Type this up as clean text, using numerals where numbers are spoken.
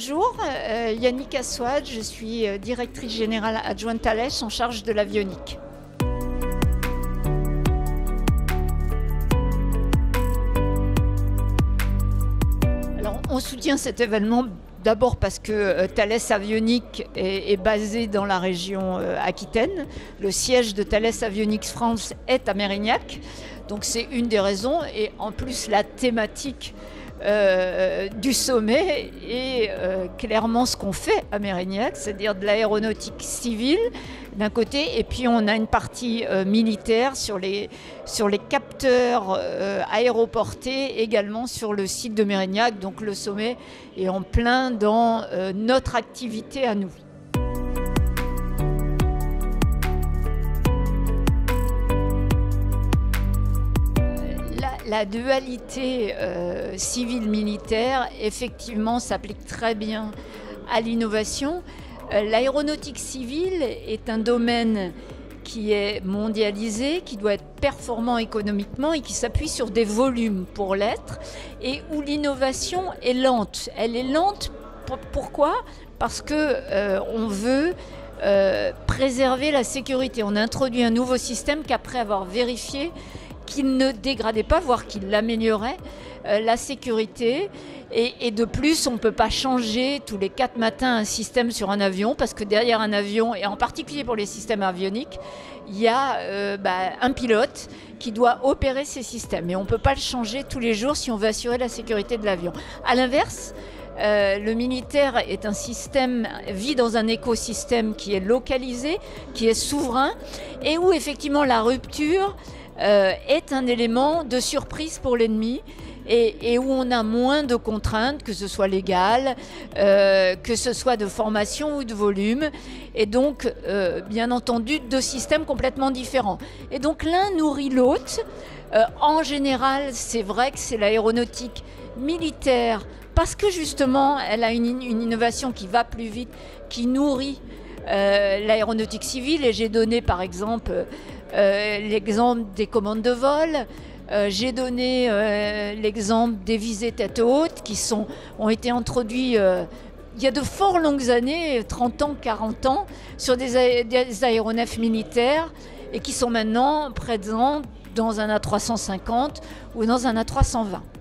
Bonjour, Yannick Assouad, je suis directrice générale adjointe Thales en charge de l'avionique. Alors, on soutient cet événement d'abord parce que Thales Avionics est basé dans la région Aquitaine. Le siège de Thales Avionics France est à Mérignac, donc c'est une des raisons. Et en plus, la thématique du sommet et clairement ce qu'on fait à Mérignac, c'est-à-dire de l'aéronautique civile d'un côté, et puis on a une partie militaire sur les capteurs aéroportés également sur le site de Mérignac. Donc le sommet est en plein dans notre activité à nous. La dualité civile-militaire, effectivement, s'applique très bien à l'innovation. L'aéronautique civile est un domaine qui est mondialisé, qui doit être performant économiquement et qui s'appuie sur des volumes pour l'être, et où l'innovation est lente. Elle est lente, pourquoi ? Parce qu'on veut préserver la sécurité. On a introduit un nouveau système qu'après avoir vérifié qu'il ne dégradait pas, voire qu'il améliorait la sécurité. Et de plus, on ne peut pas changer tous les 4 matins un système sur un avion, parce que derrière un avion, et en particulier pour les systèmes avioniques, il y a un pilote qui doit opérer ces systèmes. Et on ne peut pas le changer tous les jours si on veut assurer la sécurité de l'avion. À l'inverse, le militaire est un système, vit dans un écosystème qui est localisé, qui est souverain, et où effectivement la rupture est un élément de surprise pour l'ennemi, et où on a moins de contraintes, que ce soit légales, que ce soit de formation ou de volume, et donc bien entendu 2 systèmes complètement différents. Et donc l'un nourrit l'autre. En général, c'est vrai que c'est l'aéronautique militaire, parce que justement elle a une innovation qui va plus vite, qui nourrit l'aéronautique civile. Et j'ai donné par exemple l'exemple des commandes de vol. J'ai donné l'exemple des visées tête haute qui ont été introduits il y a de fort longues années, 30 ans, 40 ans, sur des aéronefs militaires, et qui sont maintenant présents dans un A350 ou dans un A320.